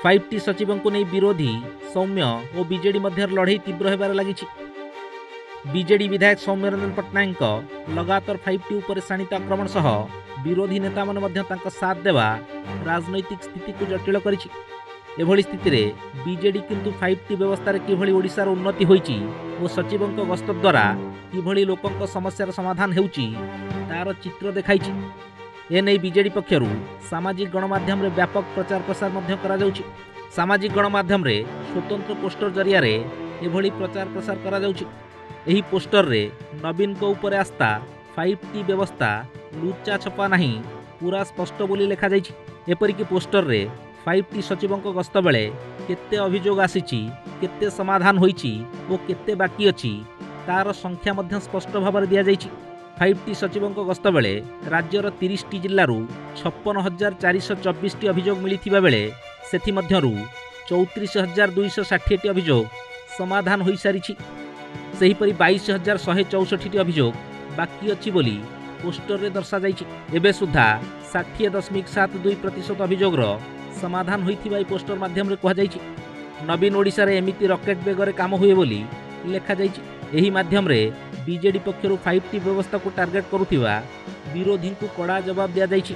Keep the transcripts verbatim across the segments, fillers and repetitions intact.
Five T सचिवों को नहीं विरोधी सौम्य और बीजेडी मध्य लड़ई तीव्र होबार लगी। बीजेडी विधायक सौम्य रंजन पट्टनायक लगातार फाइव टी उपर शाणित आक्रमण सह विरोधी नेता माने साथ देवा राजनैतिक स्थिति को जटिल करिछि। एभली स्थिति रे बीजेडी किंतु फाइव टी व्यवस्था किभली ओडिशार उन्नति होईछि और सचिवों गस्त द्वारा किभली लोकंक समस्यार समाधान हेउछि तार चित्र देखाइछि। एने बीजेडी पक्षरु सामाजिक गणमाध्यम रे व्यापक प्रचार प्रसार मध्य करा जाउछि। सामाजिक गणमाध्यम रे स्वतंत्र पोस्टर जरिया रे एभली प्रचार प्रसार करा जाउछि। एही पोस्टर रे नवीन को ऊपर आस्था फाइव टी व्यवस्था लुचा छपा नहीं पूरा स्पष्ट बोली लिखा जाइछि। एपरिक पोस्टर रे फाइव टी सचिवों गस्त बेले केते अभियोग आसीछि, केते समाधान होईछि और केते बाकी अछि तार संख्या मध्य स्पष्ट भाव में दिया जाइछि। फाइव टी सचिवों गस्त बेले राज्यर तीस टी जिल्लारू छप्पन हजार चार सौ चौबीस टी अभियोग मिलिथिबा बेले सेथि मध्यरू चौतीस हजार दुईश षाठी टी अभियोग समाधान हो सारी। सेहीपरि बाईस हजार शहे चौसठ टी अभियोग बाकी अच्छी बोली पोस्टर रे दर्शा जाइछि। एबे सुधा षाठी दशमिक सात दुई प्रतिशत अभियोगर समाधान होइथिबा ई पोस्टर माध्यम रे कहा जाइछि। नवीन ओडिशा रे एमिति रॉकेट बेगरे काम हुए बोली लेखा जाइछि। एही माध्यम रे बीजेडी पक्षरु फाइव टी व्यवस्था को टार्गेट करुथिबा विरोधी को कड़ा जवाब दिया जाइछि।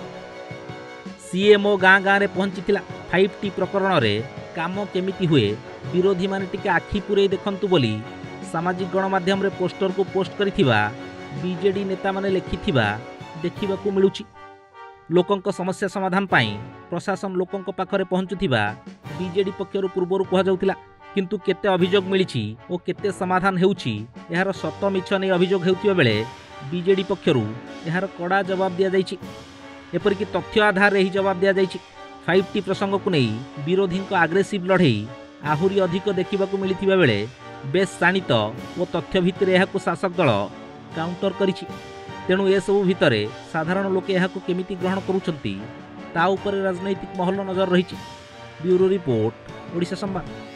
सीएमओ गाँ गाँ रे पहुंचीथिला। फाइव टी प्रकरण रे काम केमिति हुए विरोधी माने टिके आखि पुरै देखंतु बोली सामाजिक गणमाध्यम रे पोस्टर को पोस्ट करिथिबा बीजेडी नेता माने लेखिथिबा देखिबाकू मिलुछि। लोकंक समस्या समाधान पाई प्रशासन लोकंक पाखरे पहुंचुथिबा बीजेडी पक्षरु पूर्वरु कहा जाउथिला। किंतु केते अभियोग मिलिछि ओ केते समाधान हेउछि एहार सत मिछ नै अभियोग हेउथिबा बेले बीजेडी पक्षरु एहार कड़ा जवाब दिया जाइछि। एपरिक तथ्य आधार रे ही जवाब दिया जाइछि। फाइव टी प्रसंग को नहीं विरोधी आग्रेसिव लड़ई आहुरी अधिक देखिबाकू मिलिथिबा बेले बेस शाणित और तथ्य भितर एहाकू शासक दल काउंटर करिछि। तेणु ए सबु भितरे साधारण लोके एहाकू केमिति ग्रहण करूछंती ता उपरे राजनैतिक महल नजर रहिछि। ब्यूरो रिपोर्ट, ओडिशा संवाद।